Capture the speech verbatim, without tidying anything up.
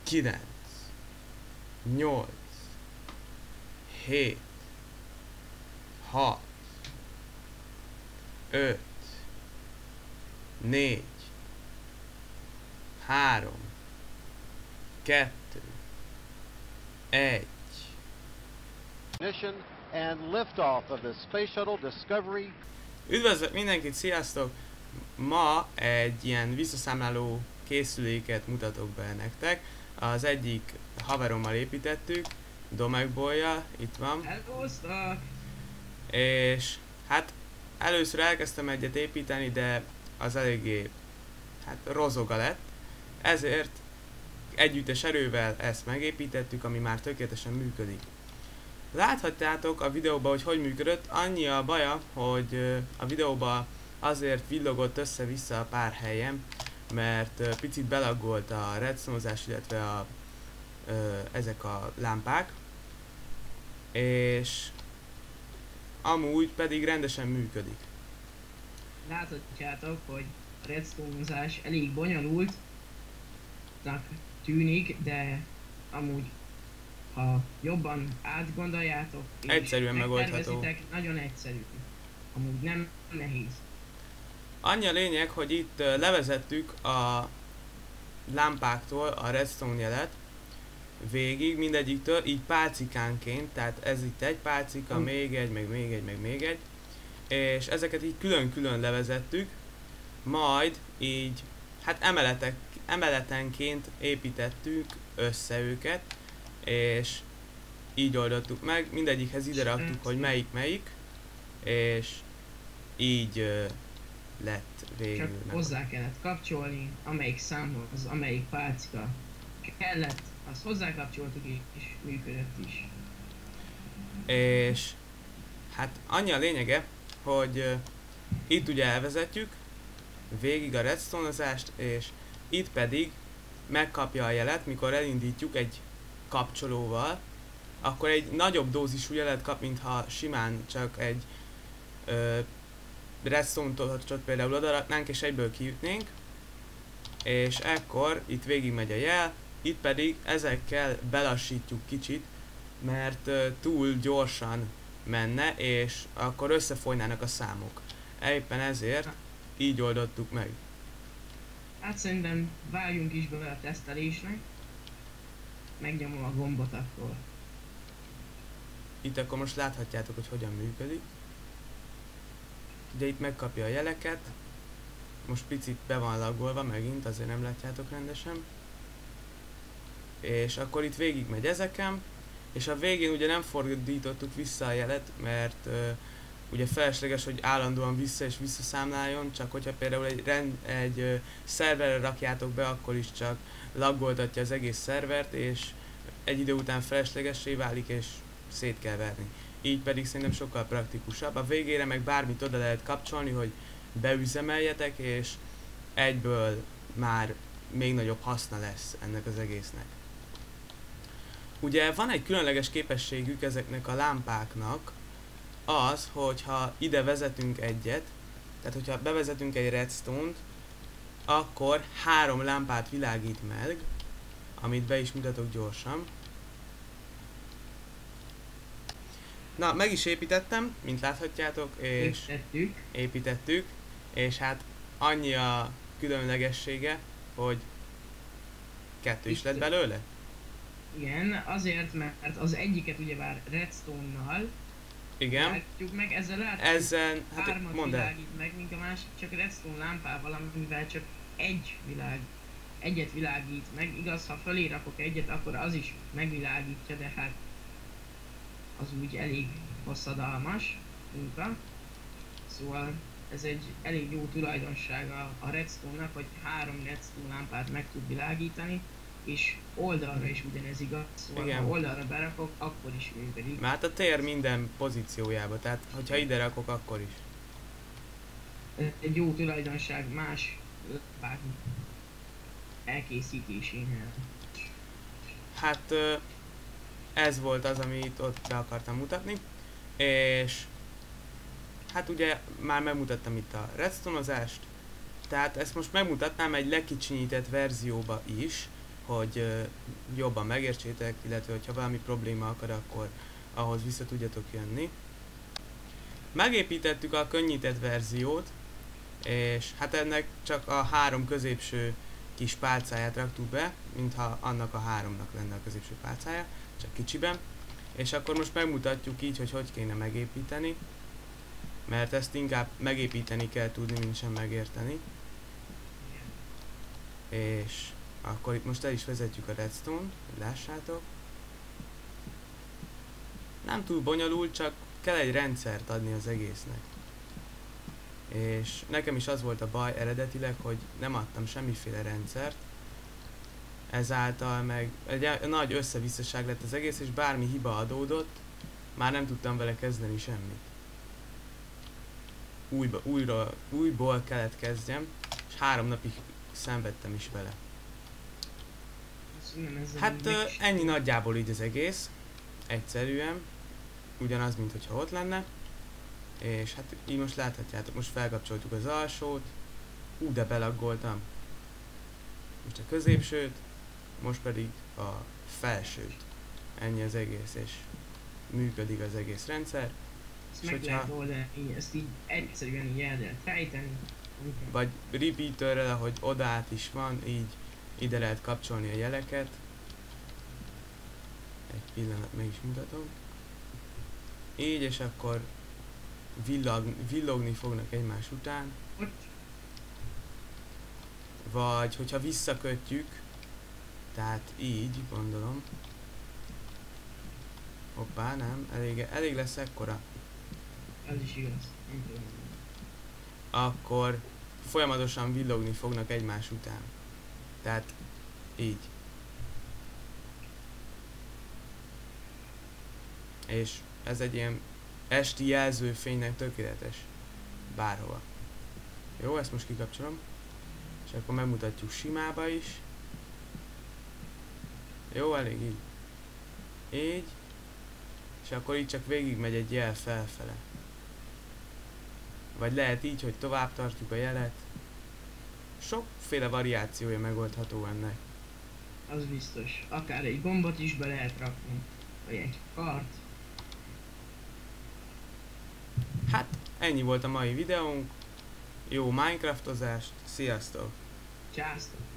kilenc, nyolc, hét, hat, öt, négy, három, kettő, egy. And liftoff of the Space Shuttle Discovery. Üdvözlök mindenkit, sziasztok! Ma egy ilyen visszaszámláló készüléket mutatok be nektek. Az egyik haverommal építettük, Domekbolya, itt van. Elhoztak! És hát először elkezdtem egyet építeni, de az eléggé hát rozoga lett. Ezért együttes erővel ezt megépítettük, ami már tökéletesen működik. Láthatjátok a videóban, hogy hogy működött. Annyi a baja, hogy a videóban azért villogott össze-vissza a pár helyen, mert picit belaggolt a redstone-ozás, illetve a, ö, ezek a lámpák. És amúgy pedig rendesen működik. Láthatjátok, hogy a redstone-ozás elég bonyolultnak tűnik, de amúgy ha jobban átgondoljátok és egyszerűen megoldható. Nagyon egyszerű. Amúgy nem nehéz. Annyi a lényeg, hogy itt levezettük a lámpáktól a redstone jelet végig, mindegyiktől, így pálcikánként, tehát ez itt egy pálcika, mm. még egy, meg még egy, meg még egy, és ezeket így külön-külön levezettük, majd így, hát emeletek, emeletenként építettük össze őket, és így oldottuk meg, mindegyikhez ide raktuk, hogy melyik melyik, és így uh, lett végül. Csak hozzá kellett kapcsolni, amelyik számhoz, amelyik pálcika kellett, azt hozzákapcsoltuk és működött is. És hát annyi a lényege, hogy uh, itt ugye elvezetjük végig a redstone-ozást, és itt pedig megkapja a jelet, mikor elindítjuk egy kapcsolóval, akkor egy nagyobb dózisú jelet kap, mintha simán csak egy ö, redstone torcsot például odaraknánk és egyből kiütnénk, és ekkor itt végig megy a jel, itt pedig ezekkel belassítjuk kicsit, mert ö, túl gyorsan menne, és akkor összefolynának a számok. Éppen ezért így oldottuk meg. Hát szerintem vágjunk is bele a tesztelésnek. Megnyomom a gombot akkor. Itt akkor most láthatjátok, hogy hogyan működik. Ugye itt megkapja a jeleket. Most picit be van laggolva megint, azért nem látjátok rendesen. És akkor itt végig megy ezeken. És a végén ugye nem fordítottuk vissza a jelet, mert uh, ugye felesleges, hogy állandóan vissza és visszaszámláljon, csak hogyha például egy, rend, egy uh, szerverre rakjátok be, akkor is csak laggoltatja az egész szervert, és egy idő után feleslegessé válik, és szét kell verni. Így pedig szerintem sokkal praktikusabb. A végére meg bármit oda lehet kapcsolni, hogy beüzemeljetek, és egyből már még nagyobb haszna lesz ennek az egésznek. Ugye van egy különleges képességük ezeknek a lámpáknak, az, hogyha ide vezetünk egyet, tehát hogyha bevezetünk egy redstone-t, akkor három lámpát világít meg, amit be is mutatok gyorsan. Na, meg is építettem, mint láthatjátok, és építettük, építettük és hát annyi a különlegessége, hogy kettő is lett belőle. Igen, azért, mert az egyiket ugyebár redstone-nal igen. látjuk meg, ezzel látjuk ezzel, hát hármat mondd el. világít meg, mint a másik csak redstone lámpával, amivel csak egy világ, egyet világít meg. Igaz, ha fölé rakok egyet, akkor az is megvilágítja, de hát az úgy elég hosszadalmas munka. Szóval ez egy elég jó tulajdonsága a redstone-nak, hogy három redstone lámpát meg tud világítani, és oldalra is ugyanez igaz, szóval igen. Ha oldalra berakok, akkor is működik. Mert a tér minden pozíciójába, tehát hogyha ide rakok, akkor is. Egy jó tulajdonság más lámpák elkészítésénél. Hát ez volt az, amit ott be akartam mutatni, és hát ugye már megmutattam itt a redstone-ozást, tehát ezt most megmutatnám egy lekicsinyített verzióba is, hogy ö, jobban megértsétek, illetve hogyha valami probléma akad, akkor ahhoz vissza tudjatok jönni. Megépítettük a könnyített verziót, és hát ennek csak a három középső kis pálcáját raktuk be, mintha annak a háromnak lenne a középső pálcája, csak kicsiben. És akkor most megmutatjuk így, hogy hogy kéne megépíteni, mert ezt inkább megépíteni kell tudni, mint sem megérteni. És akkor itt most el is vezetjük a redstone-t, hogy lássátok. Nem túl bonyolult, csak kell egy rendszert adni az egésznek. És nekem is az volt a baj eredetileg, hogy nem adtam semmiféle rendszert, ezáltal meg egy nagy összevisszaság lett az egész, és bármi hiba adódott, már nem tudtam vele kezdeni semmit. Újba, újra, újból kellett kezdjem, és három napig szenvedtem is vele. Hát ö, ennyi nagyjából így az egész, egyszerűen, ugyanaz, mint hogyha ott lenne. És hát így most láthatjátok, most felkapcsoltuk az alsót, hú, de belaggoltam. Most a középsőt, most pedig a felsőt. Ennyi az egész, és működik az egész rendszer. Ezt meg hogyha, lehet oldani, ezt így egyszerűen így el lehet fejteni. Vagy repeaterrel, ahogy odaát is van, így ide lehet kapcsolni a jeleket. Egy pillanat, meg is mutatom. Így, és akkor villag, villogni fognak egymás után. Hogy? Vagy hogyha visszakötjük, tehát így gondolom. Hoppá, nem, elég, elég lesz ekkora. Az is igaz. Nem tudom. Akkor folyamatosan villogni fognak egymás után. Tehát így. És ez egy ilyen esti jelzőfénynek tökéletes. Bárhova. Jó, ezt most kikapcsolom. És akkor megmutatjuk simába is. Jó, elég így. Így. És akkor így csak végig megy egy jel felfele. Vagy lehet így, hogy tovább tartjuk a jelet. Sokféle variációja megoldható ennek. Az biztos. Akár egy gombot is be lehet rakni. Vagy egy kart. Hát, ennyi volt a mai videónk. Jó Minecraftozást. Sziasztok! Császtok!